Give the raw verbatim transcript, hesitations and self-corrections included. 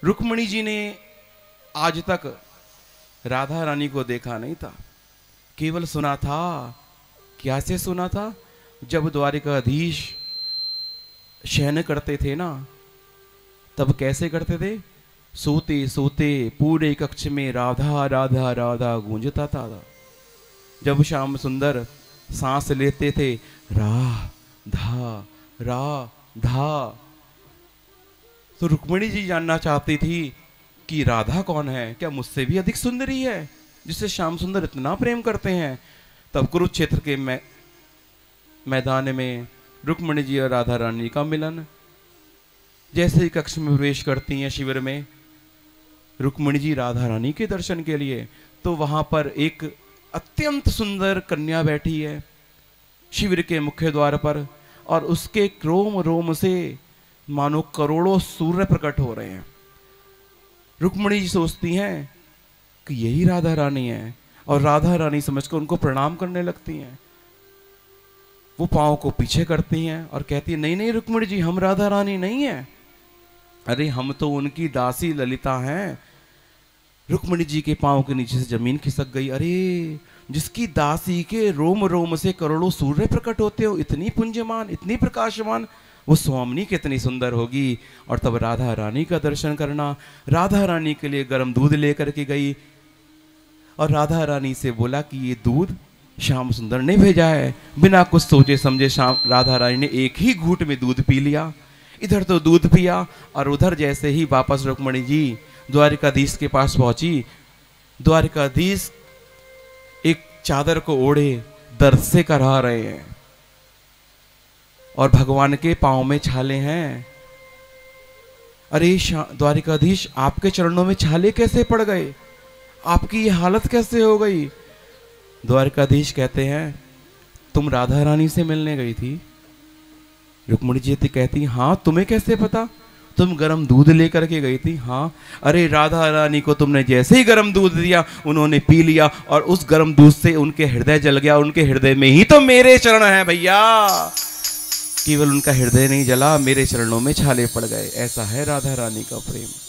रुक्मिणी जी ने आज तक राधा रानी को देखा नहीं था, केवल सुना था। क्या से सुना था? जब द्वारिकाधीश शयन करते थे ना, तब कैसे करते थे? सोते सोते पूरे कक्ष में राधा राधा राधा गूंजता था। जब श्याम सुंदर सांस लेते थे, राधा राधा, तो रुक्मिणी जी जानना चाहती थी कि राधा कौन है, क्या मुझसे भी अधिक सुंदरी है जिससे श्याम सुंदर इतना प्रेम करते हैं। तब कुरुक्षेत्र के मै, मैदान में रुक्मिणी जी और राधा रानी का मिलन। जैसे ही कक्ष में प्रवेश करती हैं शिविर में रुक्मिणी जी राधा रानी के दर्शन के लिए, तो वहां पर एक अत्यंत सुंदर कन्या बैठी है शिविर के मुख्य द्वार पर, और उसके रोम रोम से मानो करोड़ों सूर्य प्रकट हो रहे हैं। रुक्मिणी जी सोचती हैं कि यही राधा रानी है, और राधा रानी समझकर उनको प्रणाम करने लगती हैं। वो पाँव को पीछे करती हैं और कहती है, नहीं नहीं रुक्मिणी जी, हम राधा रानी नहीं हैं, अरे हम तो उनकी दासी ललिता हैं। रुक्मिणी जी के पाँव के नीचे से जमीन खिसक गई। अरे जिसकी दासी के रोम रोम से करोड़ों सूर्य प्रकट होते हो, इतनी पुंजमान, इतनी प्रकाशमान, वो स्वामिनी कितनी सुंदर होगी। और तब राधा रानी का दर्शन करना। राधा रानी के लिए गर्म दूध लेकर के गई और राधा रानी से बोला कि ये दूध श्याम सुंदर ने भेजा है। बिना कुछ सोचे समझे श्याम राधा रानी ने एक ही घूंट में दूध पी लिया। इधर तो दूध पिया और उधर जैसे ही वापस रुक्मिणी जी द्वारिकाधीश के पास पहुंची, द्वारिकाधीश एक चादर को ओढ़े दर्द से करहा रहे हैं और भगवान के पांव में छाले हैं। अरे द्वारिकाधीश, आपके चरणों में छाले कैसे पड़ गए? आपकी ये हालत कैसे हो गई? द्वारिकाधीश कहते हैं, तुम राधा रानी से मिलने गई थी? रुक्मिणी जी कहती, हाँ, तुम्हें कैसे पता? तुम गरम दूध लेकर के गई थी? हाँ। अरे राधा रानी को तुमने जैसे ही गरम दूध दिया, उन्होंने पी लिया और उस गरम दूध से उनके हृदय जल गया। उनके हृदय में ही तो मेरे चरण हैं भैया। केवल उनका हृदय नहीं जला, मेरे चरणों में छाले पड़ गए। ऐसा है राधा रानी का प्रेम।